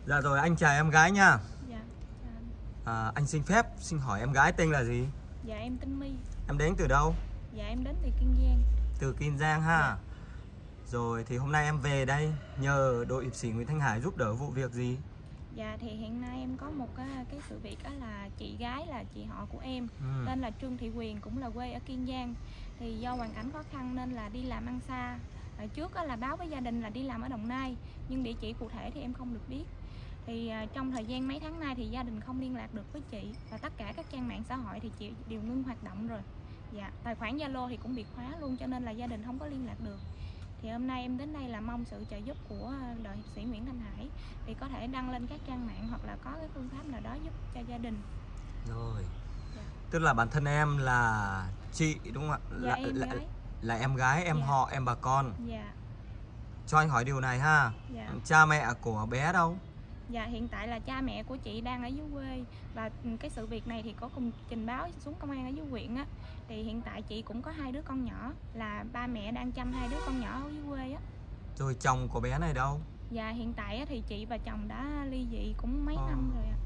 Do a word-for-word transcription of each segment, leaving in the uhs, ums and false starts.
Dạ rồi, anh chào em gái nha. Dạ, chào anh. à, Anh xin phép xin hỏi em gái tên là gì? Dạ em tên My. Em đến từ đâu? Dạ em đến từ Kiên Giang. Từ Kiên Giang ha. Dạ. Rồi thì hôm nay em về đây nhờ đội hiệp sĩ Nguyễn Thanh Hải giúp đỡ vụ việc gì? Dạ thì hiện nay em có một cái, cái sự việc đó là chị gái là chị họ của em, ừ. tên là Trương Thị Quyền, cũng là quê ở Kiên Giang. Thì do hoàn cảnh khó khăn nên là đi làm ăn xa. Hồi trước là báo với gia đình là đi làm ở Đồng Nai, nhưng địa chỉ cụ thể thì em không được biết. Thì uh, trong thời gian mấy tháng nay thì gia đình không liên lạc được với chị, và tất cả các trang mạng xã hội thì chị đều ngưng hoạt động rồi. Dạ, tài khoản Zalo thì cũng bị khóa luôn, cho nên là gia đình không có liên lạc được. Thì hôm nay em đến đây là mong sự trợ giúp của đội hiệp sĩ Nguyễn Thanh Hải, thì có thể đăng lên các trang mạng hoặc là có cái phương pháp nào đó giúp cho gia đình. Rồi. Dạ. Tức là bản thân em là chị đúng không ạ? Dạ, là, em là, gái. là em gái, em Dạ. họ, em bà con. Dạ. Cho anh hỏi điều này ha. Dạ. Cha mẹ của bé đâu? Dạ hiện tại là cha mẹ của chị đang ở dưới quê, và cái sự việc này thì có cùng trình báo xuống công an ở dưới huyện á. Thì hiện tại chị cũng có hai đứa con nhỏ, là ba mẹ đang chăm hai đứa con nhỏ ở dưới quê á. Rồi chồng của bé này đâu? Dạ hiện tại á, thì chị và chồng đã ly dị cũng mấy ờ. năm rồi ạ.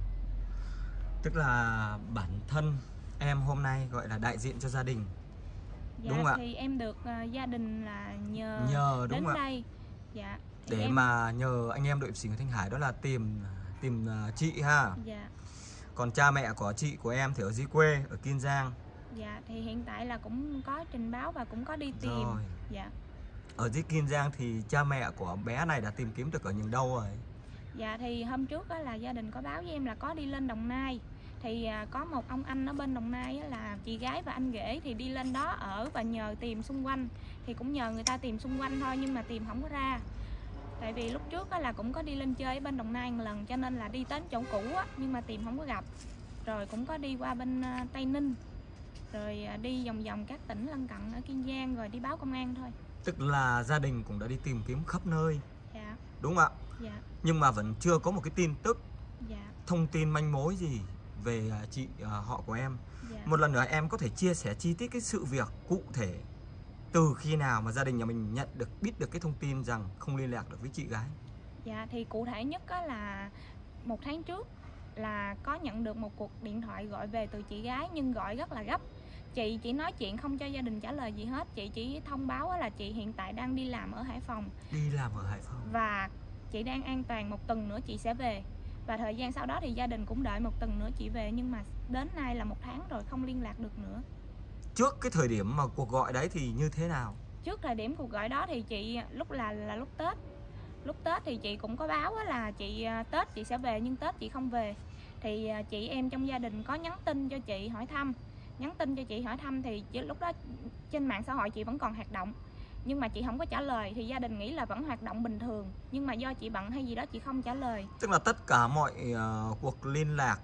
Tức là bản thân em hôm nay gọi là đại diện cho gia đình. Dạ, đúng không ạ? Thì em được uh, gia đình là nhờ, nhờ đúng đến không đây. Dạ. Để em... mà nhờ anh em đội hiệp sĩ Nguyễn Thanh Hải đó là tìm tìm uh, chị ha. Dạ. Còn cha mẹ của chị của em thì ở dưới quê ở Kiên Giang. Dạ thì hiện tại là cũng có trình báo và cũng có đi tìm. Rồi. Dạ. Ở dưới Kiên Giang thì cha mẹ của bé này đã tìm kiếm được ở những đâu rồi? Dạ thì hôm trước đó là gia đình có báo với em là có đi lên Đồng Nai. Thì à, có một ông anh ở bên Đồng Nai á, là chị gái và anh rể thì đi lên đó ở và nhờ tìm xung quanh. Thì cũng nhờ người ta tìm xung quanh thôi, nhưng mà tìm không có ra. Tại vì lúc trước á, là cũng có đi lên chơi ở bên Đồng Nai một lần, cho nên là đi đến chỗ cũ á, nhưng mà tìm không có gặp. Rồi cũng có đi qua bên uh, Tây Ninh, rồi uh, đi vòng vòng các tỉnh lân cận ở Kiên Giang, rồi đi báo công an thôi. Tức là gia đình cũng đã đi tìm kiếm khắp nơi. Dạ. Đúng không ạ? Dạ. Nhưng mà vẫn chưa có một cái tin tức, dạ. thông tin manh mối gì về chị uh, họ của em. Dạ. Một lần nữa em có thể chia sẻ chi tiết cái sự việc cụ thể từ khi nào mà gia đình nhà mình nhận được biết được cái thông tin rằng không liên lạc được với chị gái? Dạ thì cụ thể nhất á là một tháng trước là có nhận được một cuộc điện thoại gọi về từ chị gái, nhưng gọi rất là gấp. Chị chỉ nói chuyện không cho gia đình trả lời gì hết. Chị chỉ thông báo là chị hiện tại đang đi làm ở Hải Phòng. Đi làm ở Hải Phòng. Và chị đang an toàn, một tuần nữa chị sẽ về. Và thời gian sau đó thì gia đình cũng đợi một tuần nữa chị về, nhưng mà đến nay là một tháng rồi không liên lạc được nữa. Trước cái thời điểm mà cuộc gọi đấy thì như thế nào? Trước thời điểm cuộc gọi đó thì chị lúc là là lúc Tết. Lúc Tết thì chị cũng có báo là chị Tết chị sẽ về, nhưng Tết chị không về. Thì chị em trong gia đình có nhắn tin cho chị hỏi thăm. Nhắn tin cho chị hỏi thăm thì lúc đó trên mạng xã hội chị vẫn còn hoạt động, nhưng mà chị không có trả lời. Thì gia đình nghĩ là vẫn hoạt động bình thường, nhưng mà do chị bận hay gì đó chị không trả lời. Tức là tất cả mọi uh, cuộc liên lạc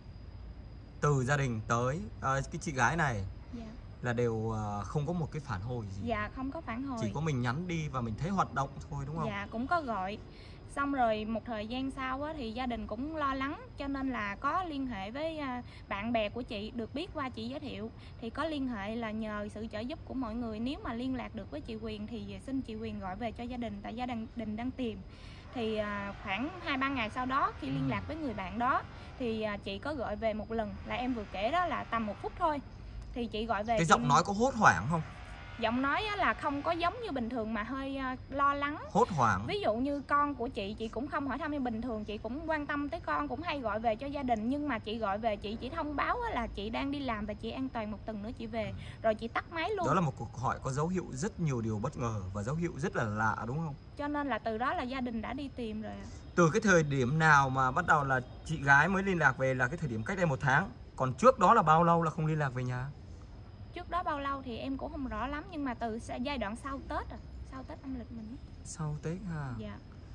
từ gia đình tới uh, cái chị gái này, dạ, là đều uh, không có một cái phản hồi gì. Dạ không có phản hồi. Chỉ có mình nhắn đi và mình thấy hoạt động thôi đúng không? Dạ cũng có gọi. Xong rồi một thời gian sau á, thì gia đình cũng lo lắng, cho nên là có liên hệ với bạn bè của chị, được biết qua chị giới thiệu. Thì có liên hệ là nhờ sự trợ giúp của mọi người, nếu mà liên lạc được với chị Quyền thì xin chị Quyền gọi về cho gia đình, tại gia đình đang tìm. Thì khoảng hai ba ngày sau đó khi liên lạc với người bạn đó thì chị có gọi về một lần, là em vừa kể đó, là tầm một phút thôi. Thì chị gọi về. Cái giọng chị... nói có hốt hoảng không? Giọng nói là không có giống như bình thường mà hơi lo lắng, hốt hoảng. Ví dụ như con của chị, chị cũng không hỏi thăm như bình thường. Chị cũng quan tâm tới con, cũng hay gọi về cho gia đình. Nhưng mà chị gọi về, chị chỉ thông báo là chị đang đi làm và chị an toàn, một tuần nữa chị về. Rồi chị tắt máy luôn. Đó là một cuộc hỏi có dấu hiệu rất nhiều điều bất ngờ và dấu hiệu rất là lạ đúng không? Cho nên là từ đó là gia đình đã đi tìm rồi. Từ cái thời điểm nào mà bắt đầu là chị gái mới liên lạc về là cái thời điểm cách đây một tháng? Còn trước đó là bao lâu là không liên lạc về nhà? Trước đó bao lâu thì em cũng không rõ lắm, nhưng mà từ giai đoạn sau Tết à, sau Tết âm lịch mình. Sau Tết ha. Dạ.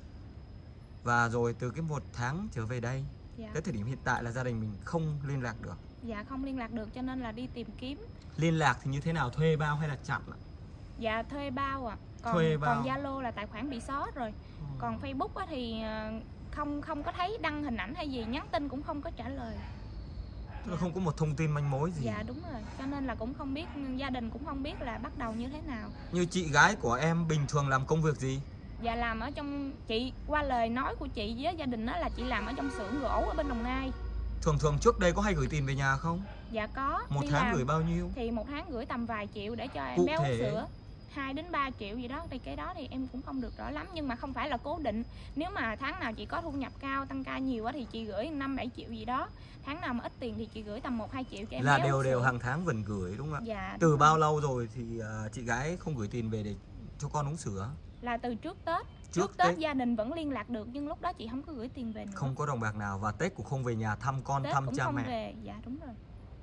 Và rồi từ cái một tháng trở về đây, dạ, tới thời điểm hiện tại là gia đình mình không liên lạc được. Dạ không liên lạc được, cho nên là đi tìm kiếm. Liên lạc thì như thế nào, thuê bao hay là chặn ạ? Dạ thuê bao ạ. À. Còn thuê bao. Còn Zalo là tài khoản bị xóa rồi. ừ. Còn Facebook thì không không có thấy đăng hình ảnh hay gì, nhắn tin cũng không có trả lời. Tức là không có một thông tin manh mối gì. Dạ đúng rồi, cho nên là cũng không biết, gia đình cũng không biết là bắt đầu như thế nào. Như chị gái của em bình thường làm công việc gì? Dạ làm ở trong, chị qua lời nói của chị với gia đình đó là chị làm ở trong xưởng gỗ ở bên Đồng Nai. Thường thường trước đây có hay gửi tiền về nhà không? Dạ có. Một đi tháng làm gửi bao nhiêu? Thì một tháng gửi tầm vài triệu để cho em Cụ bé uống thể. sữa, hai đến ba triệu gì đó. Thì cái đó thì em cũng không được rõ lắm, nhưng mà không phải là cố định. Nếu mà tháng nào chị có thu nhập cao, tăng ca nhiều quá thì chị gửi năm bảy triệu gì đó. Tháng nào mà ít tiền thì chị gửi tầm một hai triệu cho em Là bé đều uống đều sữa. hàng tháng vẫn gửi đúng không ạ? Dạ. Từ bao lâu rồi thì uh, chị gái không gửi tiền về để cho con uống sữa? Là từ trước Tết. Trước, trước Tết, Tết gia đình vẫn liên lạc được, nhưng lúc đó chị không có gửi tiền về nữa. Không có đồng bạc nào, và Tết cũng không về nhà thăm con, Tết thăm cũng cha không mẹ. về. Dạ đúng rồi.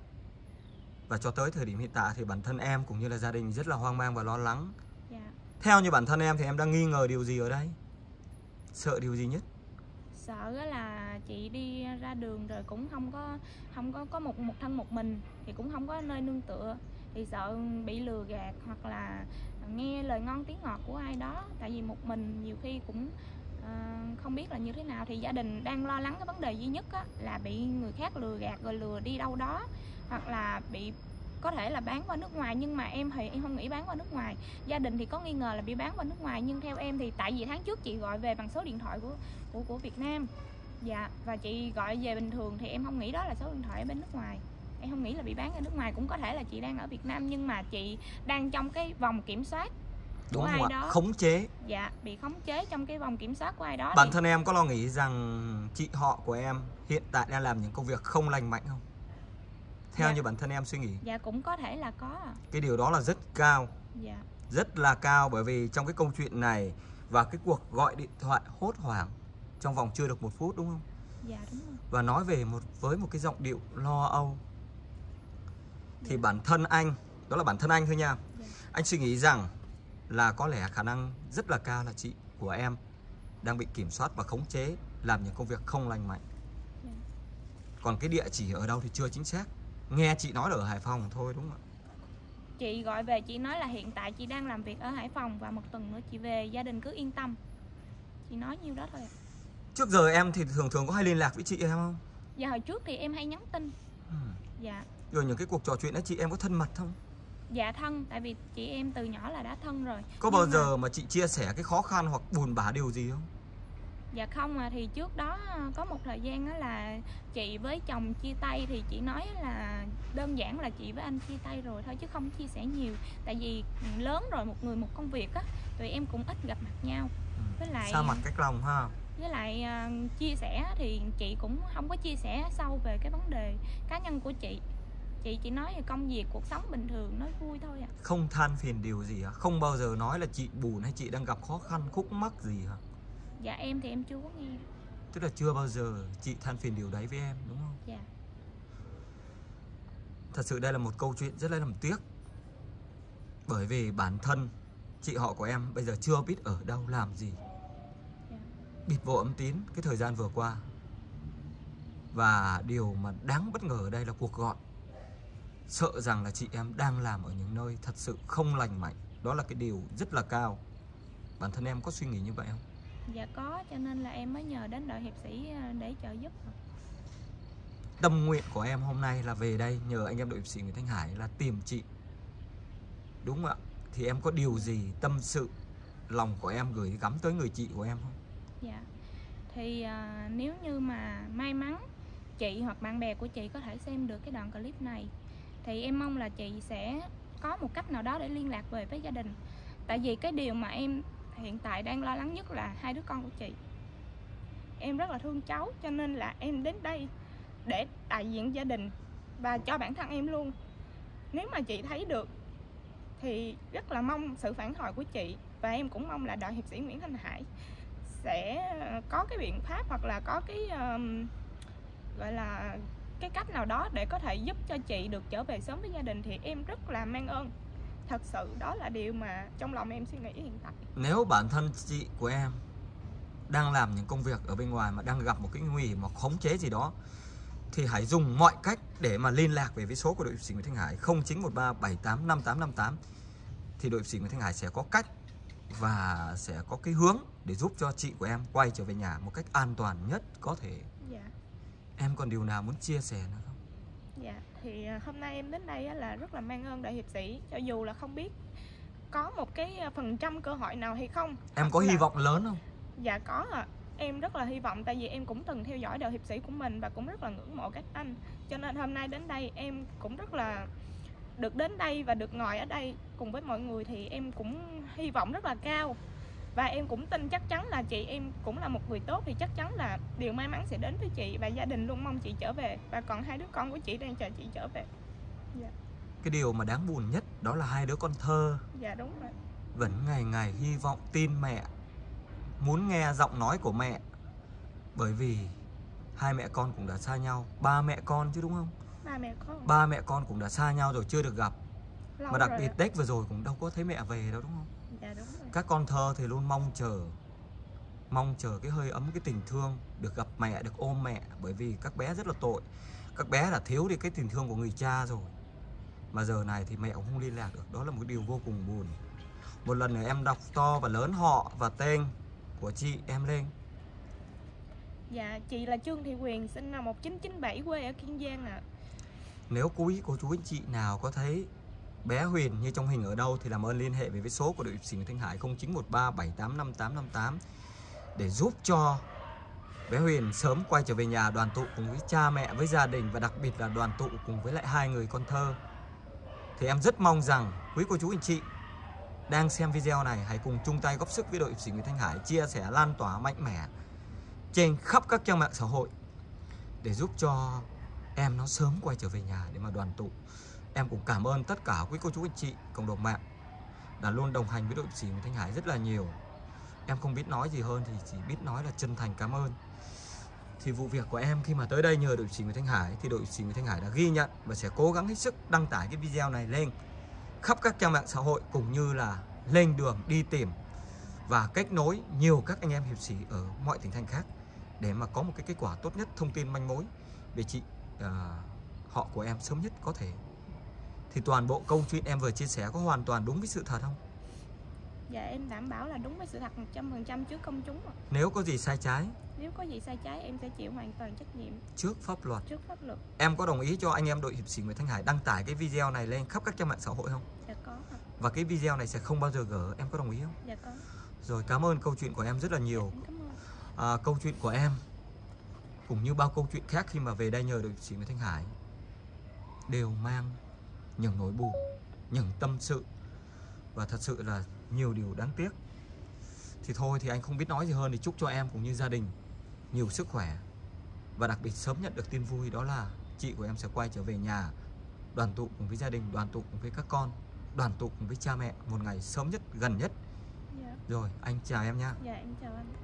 Và cho tới thời điểm hiện tại thì bản thân em cũng như là gia đình rất là hoang mang và lo lắng. Dạ. Theo như bản thân em thì em đang nghi ngờ điều gì ở đây? Sợ điều gì nhất? Sợ là chị đi ra đường rồi cũng không có không có có một một thân một mình, thì cũng không có nơi nương tựa, thì sợ bị lừa gạt hoặc là nghe lời ngon tiếng ngọt của ai đó. Tại vì một mình nhiều khi cũng uh, không biết là như thế nào, thì gia đình đang lo lắng cái vấn đề duy nhất á, là bị người khác lừa gạt rồi lừa đi đâu đó, hoặc là bị có thể là bán qua nước ngoài. Nhưng mà em thì em không nghĩ bán qua nước ngoài. Gia đình thì có nghi ngờ là bị bán qua nước ngoài, nhưng theo em thì tại vì tháng trước chị gọi về bằng số điện thoại của của của Việt Nam. Dạ, và chị gọi về bình thường thì em không nghĩ đó là số điện thoại ở bên nước ngoài. Em không nghĩ là bị bán ở nước ngoài, cũng có thể là chị đang ở Việt Nam, nhưng mà chị đang trong cái vòng kiểm soát của Đúng ai không ạ? đó. Khống chế. Dạ, bị khống chế trong cái vòng kiểm soát của ai đó. Bản thì... thân em có lo nghĩ rằng chị họ của em hiện tại đang làm những công việc không lành mạnh không? Theo Dạ. như bản thân em suy nghĩ. Dạ cũng có thể là có. Cái điều đó là rất cao. Dạ. Rất là cao, bởi vì trong cái câu chuyện này và cái cuộc gọi điện thoại hốt hoảng trong vòng chưa được một phút đúng không? Dạ đúng rồi. Và nói về một với một cái giọng điệu lo âu. Thì Dạ. bản thân anh, đó là bản thân anh thôi nha. Dạ. Anh suy nghĩ rằng là có lẽ khả năng rất là cao là chị của em đang bị kiểm soát và khống chế, làm những công việc không lành mạnh. Dạ. Còn cái địa chỉ ở đâu thì chưa chính xác. Nghe chị nói là ở Hải Phòng thôi đúng không ạ? Chị gọi về chị nói là hiện tại chị đang làm việc ở Hải Phòng và một tuần nữa chị về, gia đình cứ yên tâm. Chị nói nhiêu đó thôi. Trước giờ em thì thường thường có hay liên lạc với chị em không? Dạ hồi trước thì em hay nhắn tin. Ừ. Dạ. Rồi những cái cuộc trò chuyện đó chị em có thân mật không? Dạ thân, tại vì chị em từ nhỏ là đã thân rồi. Có bao giờ mà chị chia sẻ cái khó khăn hoặc buồn bã điều gì không? Dạ không à, thì trước đó có một thời gian đó là chị với chồng chia tay, thì chị nói là đơn giản là chị với anh chia tay rồi thôi, chứ không chia sẻ nhiều. Tại vì lớn rồi, một người một công việc á, tụi em cũng ít gặp mặt nhau. Với lại xa mặt cách lòng ha. Với lại uh, chia sẻ thì chị cũng không có chia sẻ sâu về cái vấn đề cá nhân của chị. Chị chỉ nói về công việc, cuộc sống bình thường, nói vui thôi ạ. À. Không than phiền điều gì hả? Không bao giờ nói là chị buồn hay chị đang gặp khó khăn, khúc mắc gì hả? Dạ em thì em chưa có nghe. Tức là chưa bao giờ chị than phiền điều đấy với em đúng không? Dạ. Thật sự đây là một câu chuyện rất là làm tiếc. Bởi vì bản thân chị họ của em bây giờ chưa biết ở đâu làm gì. Dạ. Bịt vô âm tín cái thời gian vừa qua. Và điều mà đáng bất ngờ ở đây là cuộc gọi. Sợ rằng là chị em đang làm ở những nơi thật sự không lành mạnh. Đó là cái điều rất là cao. Bản thân em có suy nghĩ như vậy không? Dạ có, cho nên là em mới nhờ đến đội hiệp sĩ để trợ giúp. Tâm nguyện của em hôm nay là về đây nhờ anh em đội hiệp sĩ Nguyễn Thanh Hải là tìm chị. Đúng không ạ? Thì em có điều gì tâm sự lòng của em gửi gắm tới người chị của em không? Dạ. Thì uh, nếu như mà may mắn chị hoặc bạn bè của chị có thể xem được cái đoạn clip này, thì em mong là chị sẽ có một cách nào đó để liên lạc về với gia đình. Tại vì cái điều mà em hiện tại đang lo lắng nhất là hai đứa con của chị. Em rất là thương cháu, cho nên là em đến đây để đại diện gia đình và cho bản thân em luôn. Nếu mà chị thấy được thì rất là mong sự phản hồi của chị. Và em cũng mong là đội hiệp sĩ Nguyễn Thanh Hải sẽ có cái biện pháp hoặc là có cái um, gọi là cái cách nào đó để có thể giúp cho chị được trở về sớm với gia đình, thì em rất là mang ơn. Thật sự đó là điều mà trong lòng em suy nghĩ hiện tại. Nếu bản thân chị của em đang làm những công việc ở bên ngoài mà đang gặp một cái nguy hiểm hoặc khống chế gì đó, thì hãy dùng mọi cách để mà liên lạc về với số của đội hiệp sĩ Nguyễn Thanh Hải không chín một ba bảy tám năm tám năm tám. Thì đội hiệp sĩ Nguyễn Thanh Hải sẽ có cách và sẽ có cái hướng để giúp cho chị của em quay trở về nhà một cách an toàn nhất có thể. Dạ. Em còn điều nào muốn chia sẻ nữa không? Dạ, thì hôm nay em đến đây là rất là mang ơn đội hiệp sĩ. Cho dù là không biết có một cái phần trăm cơ hội nào hay không. Em có là... hy vọng lớn không? Dạ có ạ. À. Em rất là hy vọng, tại vì em cũng từng theo dõi đội hiệp sĩ của mình và cũng rất là ngưỡng mộ các anh. Cho nên hôm nay đến đây em cũng rất là được đến đây và được ngồi ở đây cùng với mọi người thì em cũng hy vọng rất là cao. Và em cũng tin chắc chắn là chị em cũng là một người tốt, thì chắc chắn là điều may mắn sẽ đến với chị và gia đình luôn mong chị trở về. Và còn hai đứa con của chị đang chờ chị trở về. Dạ. Cái điều mà đáng buồn nhất đó là hai đứa con thơ. Dạ đúng rồi. Vẫn ngày ngày hy vọng tin mẹ, muốn nghe giọng nói của mẹ. Bởi vì hai mẹ con cũng đã xa nhau, ba mẹ con chứ đúng không? Ba mẹ con. Ba mẹ con cũng đã xa nhau rồi, chưa được gặp. Lâu mà đặc rồi biệt đó. Tết vừa rồi cũng đâu có thấy mẹ về đâu đúng không? Dạ đúng rồi. Các con thơ thì luôn mong chờ Mong chờ cái hơi ấm, cái tình thương, được gặp mẹ, được ôm mẹ. Bởi vì các bé rất là tội. Các bé đã thiếu đi cái tình thương của người cha rồi. Mà giờ này thì mẹ cũng không liên lạc được. Đó là một điều vô cùng buồn. Một lần nữa em đọc to và lớn họ và tên của chị em lên. Dạ, chị là Trương Thị Huyền, sinh năm một nghìn chín trăm chín mươi bảy, quê ở Kiên Giang ạ. À. Nếu quý cô chú anh chị nào có thấy bé Huyền như trong hình ở đâu thì làm ơn liên hệ về với số của đội hiệp sĩ Nguyễn Thanh Hải không chín một ba bảy tám năm tám năm tám để giúp cho bé Huyền sớm quay trở về nhà, đoàn tụ cùng với cha mẹ, với gia đình và đặc biệt là đoàn tụ cùng với lại hai người con thơ. Thì em rất mong rằng quý cô chú anh chị đang xem video này hãy cùng chung tay góp sức với đội hiệp sĩ Nguyễn Thanh Hải, chia sẻ lan tỏa mạnh mẽ trên khắp các trang mạng xã hội để giúp cho em nó sớm quay trở về nhà để mà đoàn tụ. Em cũng cảm ơn tất cả quý cô chú anh chị cộng đồng mạng đã luôn đồng hành với đội hiệp sĩ Nguyễn Thanh Hải rất là nhiều. Em không biết nói gì hơn thì chỉ biết nói là chân thành cảm ơn. Thì vụ việc của em khi mà tới đây nhờ đội hiệp sĩ Nguyễn Thanh Hải thì đội hiệp sĩ Nguyễn Thanh Hải đã ghi nhận và sẽ cố gắng hết sức đăng tải cái video này lên khắp các trang mạng xã hội, cũng như là lên đường đi tìm và kết nối nhiều các anh em hiệp sĩ ở mọi tỉnh thành khác để mà có một cái kết quả tốt nhất, thông tin manh mối về chị uh, họ của em sớm nhất có thể. Thì toàn bộ câu chuyện em vừa chia sẻ có hoàn toàn đúng với sự thật không? Dạ em đảm bảo là đúng với sự thật một trăm phần trăm trước công chúng. Nếu có gì sai trái, Nếu có gì sai trái em sẽ chịu hoàn toàn trách nhiệm trước pháp luật. Trước pháp luật. Em có đồng ý cho anh em đội hiệp sĩ Nguyễn Thanh Hải đăng tải cái video này lên khắp các trang mạng xã hội không? Dạ có. Và cái video này sẽ không bao giờ gỡ, em có đồng ý không? Dạ có. Rồi, cảm ơn câu chuyện của em rất là nhiều. Dạ, cảm ơn. À, câu chuyện của em cũng như bao câu chuyện khác khi mà về đây nhờ đội hiệp sĩ Nguyễn Thanh Hải đều mang những nỗi buồn, những tâm sự và thật sự là nhiều điều đáng tiếc. Thì thôi thì anh không biết nói gì hơn, thì chúc cho em cũng như gia đình nhiều sức khỏe và đặc biệt sớm nhận được tin vui, đó là chị của em sẽ quay trở về nhà, đoàn tụ cùng với gia đình, đoàn tụ cùng với các con, đoàn tụ cùng với cha mẹ một ngày sớm nhất, gần nhất. Dạ. Rồi, anh chào em nha. Dạ em chào anh.